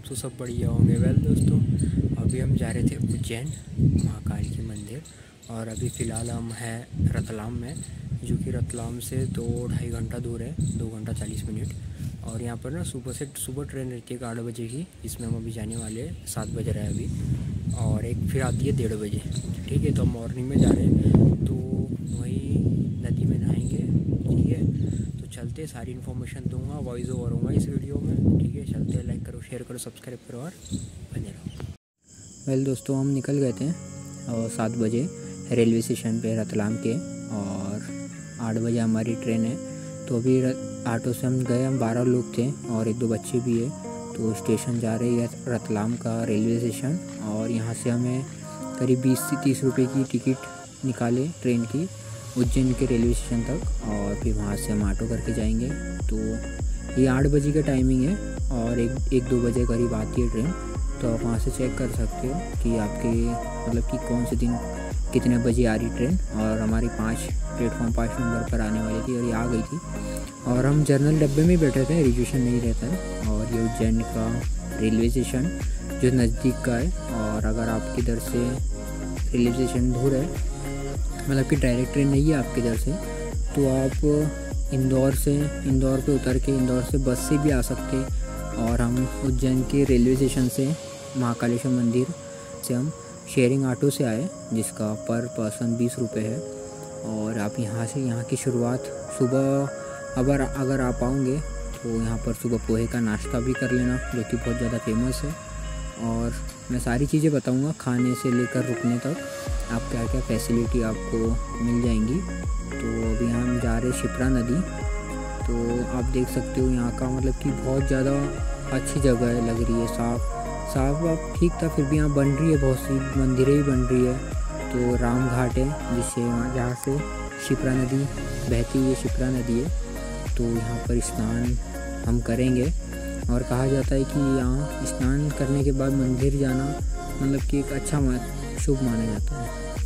दोस्तों सब बढ़िया होंगे। वेल दोस्तों, अभी हम जा रहे थे उज्जैन महाकाल की मंदिर और अभी फ़िलहाल हम हैं रतलाम में, जो कि रतलाम से 2-2.5 घंटा दूर है, 2 घंटा 40 मिनट। और यहाँ पर ना सुबह ट्रेन रहती है 8 बजे की, इसमें हम अभी जाने वाले हैं, 7 बज रहा है अभी। और एक फिर आती है 1:30 बजे। ठीक है, तो हम मॉर्निंग में जा रहे हैं, तो वहीं नदी में नहाएंगे। ठीक है, तो चलते, सारी इन्फॉर्मेशन दूंगा, वॉइस ओवर होगा इस वीडियो में। ठीक है, चलते, लाइक करो, शेयर करो, सब्सक्राइब करो और बने रहो। वेल दोस्तों, हम निकल गए थे और 7 बजे रेलवे स्टेशन पे रतलाम के, और 8 बजे हमारी ट्रेन है। तो अभी ऑटो से हम गए, हम 12 लोग थे और 1-2 बच्चे भी है। तो स्टेशन जा रही है रतलाम का रेलवे स्टेशन, और यहाँ से हमें करीब 20 से 30 रुपये की टिकट निकाले ट्रेन की उज्जैन के रेलवे स्टेशन तक, और फिर वहाँ से हम ऑटो करके जाएंगे। तो ये 8 बजे का टाइमिंग है और 1-2 बजे करीब आती है ट्रेन। तो आप वहाँ से चेक कर सकते हो कि आपके मतलब कि कौन से दिन कितने बजे आ रही ट्रेन। और हमारी प्लेटफॉर्म 5 नंबर पर आने वाली थी और ये आ गई थी। और हम जनरल डब्बे में बैठे थे, रिजर्वेशन नहीं रहता है। और ये उज्जैन का रेलवे स्टेशन जो नज़दीक का है, और अगर आपकी इधर से रेलवे स्टेशन दूर है, मतलब कि डायरेक्ट ट्रेन नहीं है आपके इधर से, तो आप इंदौर पे उतर के इंदौर से बस से भी आ सकते हैं। और हम उज्जैन के रेलवे स्टेशन से महाकालेश्वर मंदिर से हम शेयरिंग ऑटो से आए, जिसका पर पर्सन 20 रुपये है। और आप यहाँ की शुरुआत सुबह, अगर आप आओगे तो यहाँ पर सुबह पोहे का नाश्ता भी कर लेना, जो कि बहुत ज़्यादा फेमस है। और मैं सारी चीज़ें बताऊँगा, खाने से लेकर रुकने तक आप क्या क्या फैसिलिटी आपको मिल जाएंगी। तो अभी हम जा रहे शिप्रा नदी, तो आप देख सकते हो यहाँ का मतलब कि बहुत ज़्यादा अच्छी जगह है, लग रही है साफ़ आप ठीक था, फिर भी यहाँ बन रही है, बहुत सी मंदिरें भी बन रही है। तो राम घाट है, जिससे जहाँ से शिप्रा नदी बहती है, शिप्रा नदी है। तो यहाँ पर स्नान हम करेंगे, और कहा जाता है कि यहाँ स्नान करने के बाद मंदिर जाना मतलब कि एक अच्छा शुभ माना जाता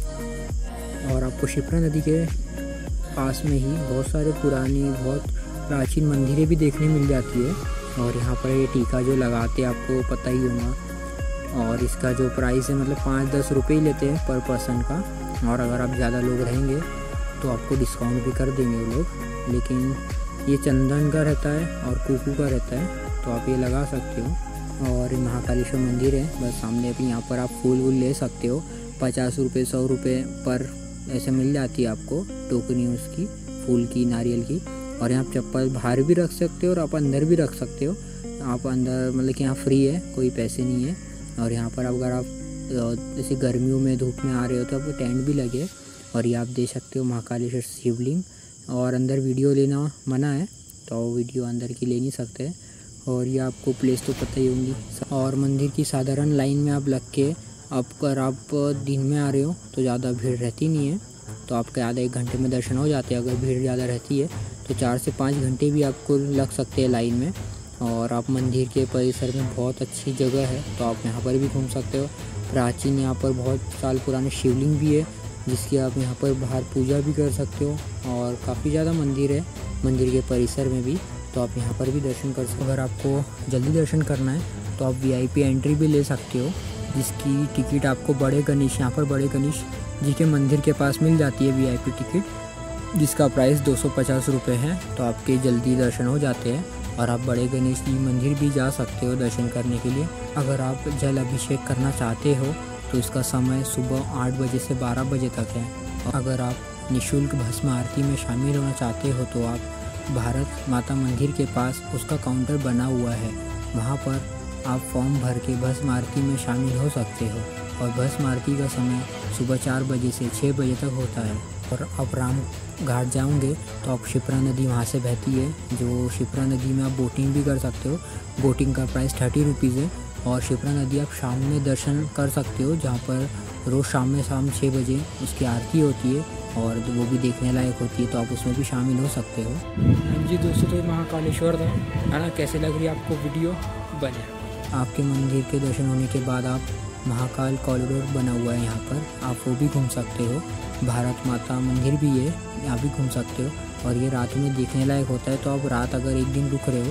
है। और आपको शिप्रा नदी के पास में ही बहुत सारे पुरानी, बहुत प्राचीन मंदिरें भी देखने मिल जाती है। और यहाँ पर ये टीका जो लगाते हैं, आपको पता ही होगा। और इसका जो प्राइस है मतलब 5-10 रुपये ही लेते हैं पर पर्सन का। और अगर आप ज़्यादा लोग रहेंगे तो आपको डिस्काउंट भी कर देंगे वो लोग। लेकिन ये चंदन का रहता है और कुकू का रहता है, तो आप ये लगा सकते हो। और महाकालेश्वर मंदिर है बस सामने, अभी यहाँ पर आप फूल ले सकते हो। 50 रुपये 100 रुपये पर ऐसे मिल जाती है आपको टोकनी उसकी, फूल की, नारियल की। और यहाँ चप्पल बाहर भी रख सकते हो और आप अंदर भी रख सकते हो। आप अंदर मतलब कि यहाँ फ्री है, कोई पैसे नहीं है। और यहाँ पर अगर आप जैसे गर्मियों में धूप में आ रहे हो तो आपको टेंट भी लगे। और ये आप देख सकते हो महाकालेश्वर शिवलिंग। और अंदर वीडियो लेना मना है, तो वीडियो अंदर की ले नहीं सकते। और ये आपको प्लेस तो पता ही होंगी। और मंदिर की साधारण लाइन में आप लग के, अगर आप दिन में आ रहे हो तो ज़्यादा भीड़ रहती नहीं है, तो आपके आधा 1 घंटे में दर्शन हो जाते हैं। अगर भीड़ ज़्यादा रहती है तो 4 से 5 घंटे भी आपको लग सकते हैं लाइन में। और आप मंदिर के परिसर में बहुत अच्छी जगह है, तो आप यहाँ पर भी घूम सकते हो। प्राचीन यहाँ पर बहुत साल पुराने शिवलिंग भी है, जिसकी आप यहाँ पर बाहर पूजा भी कर सकते हो। और काफ़ी ज़्यादा मंदिर है मंदिर के परिसर में भी, तो आप यहाँ पर भी दर्शन कर सकते हो। अगर आपको जल्दी दर्शन करना है तो आप VIP एंट्री भी ले सकते हो, जिसकी टिकट आपको बड़े गणेश जी के मंदिर के पास मिल जाती है, VIP टिकट, जिसका प्राइस 250 रुपये है। तो आपके जल्दी दर्शन हो जाते हैं। और आप बड़े गणेश जी मंदिर भी जा सकते हो दर्शन करने के लिए। अगर आप जल अभिषेक करना चाहते हो तो इसका समय सुबह 8 बजे से 12 बजे तक है। अगर आप निःशुल्क भस्म आरती में शामिल होना चाहते हो तो आप भारत माता मंदिर के पास उसका काउंटर बना हुआ है, वहाँ पर आप फॉर्म भर के भस्म आरती में शामिल हो सकते हो। और भस्म आरती का समय सुबह 4 बजे से 6 बजे तक होता है। और आप राम घाट जाओगे तो आप शिप्रा नदी वहाँ से बहती है, जो शिप्रा नदी में आप बोटिंग भी कर सकते हो। बोटिंग का प्राइस 30 रुपीज़ है। और शिप्रा नदी आप शाम में दर्शन कर सकते हो, जहाँ पर रोज़ शाम 6 बजे उसकी आरती होती है, और वो भी देखने लायक होती है, तो आप उसमें भी शामिल हो सकते हो। हाँ जी दोस्तों, तो महाकालेश्वर था, है ना। कैसे लग रही है आपको वीडियो, बने। आपके मंदिर के दर्शन होने के बाद आप महाकाल कॉरिडोर बना हुआ है यहाँ पर, आप वो भी घूम सकते हो। भारत माता मंदिर भी है, यहाँ भी घूम सकते हो। और ये रात में देखने लायक होता है, तो आप रात अगर एक दिन रुक रहे हो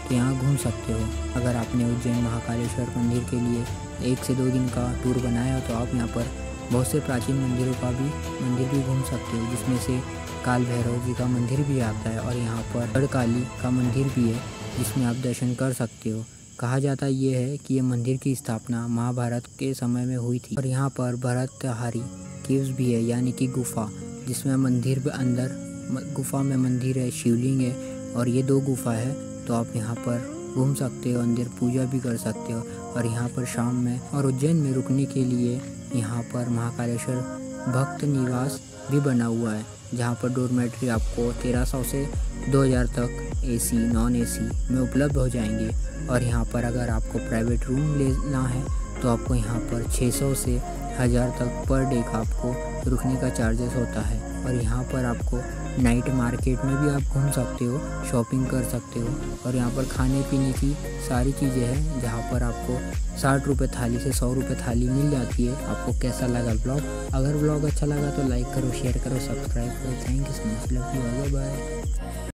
तो यहाँ घूम सकते हो। अगर आपने उज्जैन महाकालेश्वर मंदिर के लिए 1 से 2 दिन का टूर बनाया हो तो आप यहाँ पर बहुत से प्राचीन मंदिर भी घूम सकते हो, जिसमें से काल भैरव जी का मंदिर भी आता है और यहाँ पर गढ़काली का मंदिर भी है जिसमें आप दर्शन कर सकते हो। कहा जाता ये है कि ये मंदिर की स्थापना महाभारत के समय में हुई थी। और यहाँ पर भर्तृहरि केव्स भी है, यानी कि गुफा, जिसमें मंदिर के अंदर गुफा में मंदिर है, शिवलिंग है और ये 2 गुफा है। तो आप यहाँ पर घूम सकते हो, अंदर पूजा भी कर सकते हो। और यहाँ पर शाम में और उज्जैन में रुकने के लिए यहाँ पर महाकालेश्वर भक्त निवास भी बना हुआ है, जहाँ पर डोरमेट्री आपको 1300 से 2000 तक AC नॉन AC में उपलब्ध हो जाएंगे। और यहाँ पर अगर आपको प्राइवेट रूम लेना है तो आपको यहाँ पर 600 से 1000 तक पर डे का आपको रुकने का चार्जेस होता है। और यहाँ पर आपको नाइट मार्केट में भी आप घूम सकते हो, शॉपिंग कर सकते हो। और यहाँ पर खाने पीने की सारी चीज़ें हैं, जहाँ पर आपको 60 रुपये थाली से 100 रुपये थाली मिल जाती है। आपको कैसा लगा ब्लॉग? अगर ब्लॉग अच्छा लगा तो लाइक करो, शेयर करो, सब्सक्राइब करो। Thank you so much, love you, bye bye.